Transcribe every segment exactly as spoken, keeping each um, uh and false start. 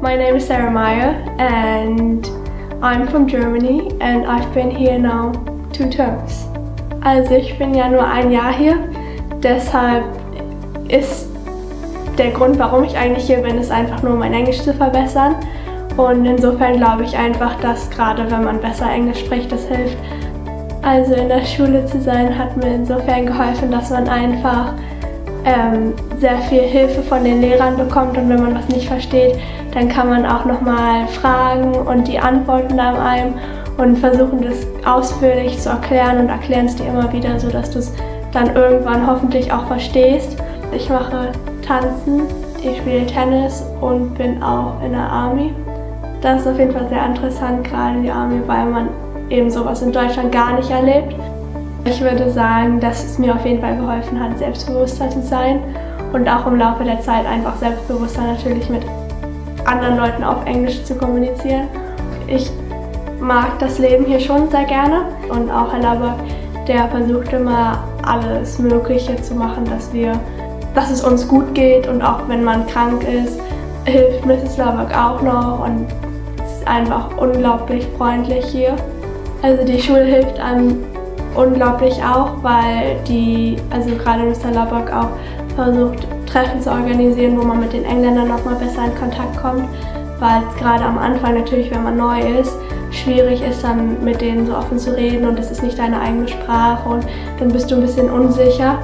My name is Meyer and I'm from Germany and I've been here now two terms. Also ich bin ja nur ein Jahr hier, deshalb ist der Grund, warum ich eigentlich hier bin, ist einfach nur mein Englisch zu verbessern. Und insofern glaube ich einfach, dass gerade wenn man besser Englisch spricht, das hilft. Also in der Schule zu sein hat mir insofern geholfen, dass man einfach ähm, sehr viel Hilfe von den Lehrern bekommt und wenn man was nicht versteht, dann kann man auch nochmal fragen und die antworten dann einem und versuchen das ausführlich zu erklären und erklären es dir immer wieder, sodass du es dann irgendwann hoffentlich auch verstehst. Ich mache Tanzen, ich spiele Tennis und bin auch in der Army. Das ist auf jeden Fall sehr interessant, gerade die Army, weil man eben sowas in Deutschland gar nicht erlebt. Ich würde sagen, dass es mir auf jeden Fall geholfen hat, selbstbewusster zu sein und auch im Laufe der Zeit einfach selbstbewusster natürlich mit anderen Leuten auf Englisch zu kommunizieren. Ich mag das Leben hier schon sehr gerne und auch Herr Labak, der versucht immer alles Mögliche zu machen, dass wir, dass es uns gut geht und auch wenn man krank ist, hilft Misses Labak auch noch und es ist einfach unglaublich freundlich hier. Also die Schule hilft einem unglaublich auch, weil die, also gerade Mister Labak auch versucht, Treffen zu organisieren, wo man mit den Engländern noch mal besser in Kontakt kommt, weil es gerade am Anfang natürlich, wenn man neu ist, schwierig ist, dann mit denen so offen zu reden und es ist nicht deine eigene Sprache und dann bist du ein bisschen unsicher.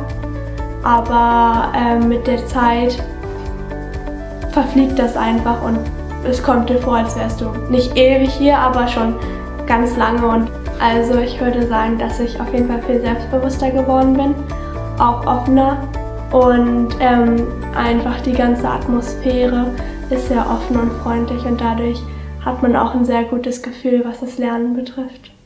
Aber äh, mit der Zeit verfliegt das einfach und es kommt dir vor, als wärst du nicht ewig hier, aber schon ganz lange. Und also ich würde sagen, dass ich auf jeden Fall viel selbstbewusster geworden bin, auch offener und ähm, einfach die ganze Atmosphäre ist sehr offen und freundlich und dadurch hat man auch ein sehr gutes Gefühl, was das Lernen betrifft.